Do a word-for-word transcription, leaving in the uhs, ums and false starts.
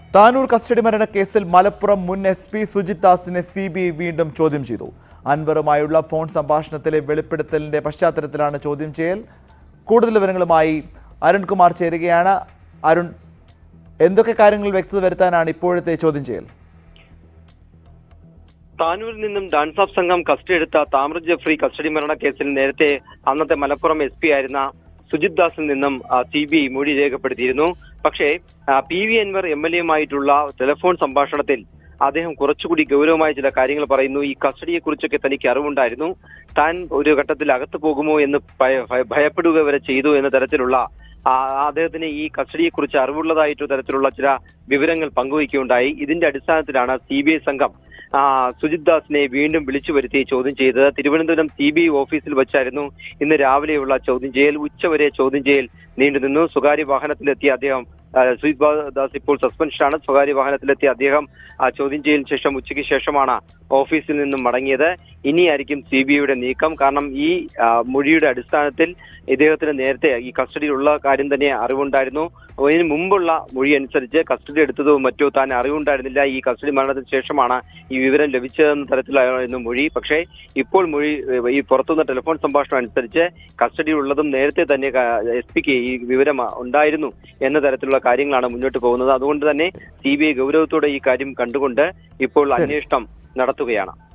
Tanur custody മരണ കേസിൽ മലപ്പുറം മുൻ എസ് പി സുജിത് ദാസിനെ സി ബി ഐ വീണ്ടും ചോദ്യം ചെയ്തു. അൻവറുമായുള്ള ഫോൺ സംഭാഷണത്തിലെ വെളിപ്പെടുത്തലിന്റെ പശ്ചാത്തലത്തിലാണ് ചോദ്യം ചെയ്യൽ. കൂടുതൽ വിവരങ്ങളുമായി അരുൺകുമാർ ചേരുകയാണ്. അരുൺ, എന്തൊക്കെ കാര്യങ്ങൾ വ്യക്തത വരുത്താനാണ് ഇപ്പോഴത്തെ ചോദ്യം ചെയ്യൽ? താനൂരിൽ നിന്നും ഡാൻസാഫ് സംഘം കസ്റ്റഡി എടുത്ത താമർ ജഫ്രി കസ്റ്റഡി മരണ കേസിൽ നേരത്തെ അന്നത്തെ മലപ്പുറം എസ് പി ആയിരുന്ന സുജിത് ദാസിൽ നിന്നും സി ബി ഐ മൊഴി രേഖപ്പെടുത്തിയിരുന്നു. പക്ഷേ P V Anvar M L എയുമായിട്ടുള്ള ടെലിഫോൺ സംഭാഷണത്തിൽ അദ്ദേഹം കുറച്ചുകൂടി ഗൗരവമായ ചില കാര്യങ്ങൾ പറയുന്നു. ഈ കസ്റ്റഡിയെ കുറിച്ചൊക്കെ തനിക്ക് അറിവുണ്ടായിരുന്നു, താൻ ഒരു ഘട്ടത്തിൽ അകത്തു പോകുമോ എന്ന് ഭയപ്പെടുക വരെ ചെയ്തു എന്ന തരത്തിലുള്ള അദ്ദേഹത്തിന് ഈ കസ്റ്റഡിയെ കുറിച്ച് അറിവുള്ളതായിട്ട് തരത്തിലുള്ള ചില വിവരങ്ങൾ പങ്കുവയ്ക്കുകയുണ്ടായി. ഇതിന്റെ അടിസ്ഥാനത്തിലാണ് സി ബി ഐ സംഘം സുജിത് ദാസിനെ വീണ്ടും വിളിച്ചു വരുത്തി ചോദ്യം ചെയ്തത്. തിരുവനന്തപുരം സി ബി ഐ ഓഫീസിൽ വെച്ചായിരുന്നു ഇന്ന് രാവിലെയുള്ള ചോദ്യം ചെയ്യൽ. ഉച്ചവരെ ചോദ്യം ചെയ്യൽ നീണ്ടുനിന്നു. സ്വകാര്യ വാഹനത്തിലെത്തിയ അദ്ദേഹം സുജിത് ദാസ് ഇപ്പോൾ സസ്പെൻഷനാണ്. സ്വകാര്യ വാഹനത്തിലെത്തിയ അദ്ദേഹം ചോദ്യം ചെയ്യലിന് ശേഷം ഉച്ചയ്ക്ക് ശേഷമാണ് ഓഫീസിൽ നിന്നും മടങ്ങിയത്. ഇനിയായിരിക്കും സി ബി ഐയുടെ നീക്കം. കാരണം ഈ മൊഴിയുടെ അടിസ്ഥാനത്തിൽ ഇദ്ദേഹത്തിന് നേരത്തെ ഈ കസ്റ്റഡിയിലുള്ള കാര്യം തന്നെ അറിവുണ്ടായിരുന്നു. ഇതിന് മുമ്പുള്ള മൊഴി അനുസരിച്ച് കസ്റ്റഡി എടുത്തതോ മറ്റോ താൻ അറിവുണ്ടായിരുന്നില്ല. ഈ കസ്റ്റഡി മരണത്തിന് ശേഷമാണ് ഈ വിവരം ലഭിച്ചതെന്ന തരത്തിലായിരുന്നു മൊഴി. പക്ഷേ ഇപ്പോൾ മൊഴി ഈ പുറത്തുനിന്ന ടെലിഫോൺ സംഭാഷണം അനുസരിച്ച് കസ്റ്റഡിയിലുള്ളതും നേരത്തെ തന്നെ എസ് പിക്ക് ഈ വിവരം ഉണ്ടായിരുന്നു എന്ന തരത്തിലുള്ള കാര്യങ്ങളാണ് മുന്നോട്ട് പോകുന്നത്. അതുകൊണ്ട് തന്നെ സി ബി ഐ ഗൗരവത്തോടെ ഈ കാര്യം കണ്ടുകൊണ്ട് ഇപ്പോൾ അന്വേഷണം നടത്തുകയാണ്.